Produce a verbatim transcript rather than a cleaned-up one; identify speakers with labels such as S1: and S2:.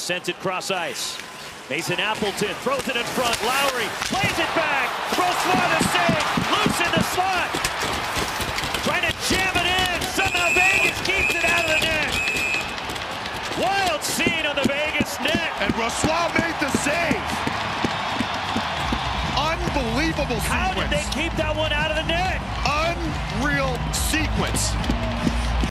S1: Sends it cross ice. Mason Appleton throws it in front. Lowry plays it back. Broissoit the save. Loose in the slot. Trying to jam it in. Somehow Vegas keeps it out of the net. Wild scene on the Vegas net.
S2: And Broissoit made the save. Unbelievable sequence.
S1: How did they keep that one out of the net?
S2: Unreal sequence.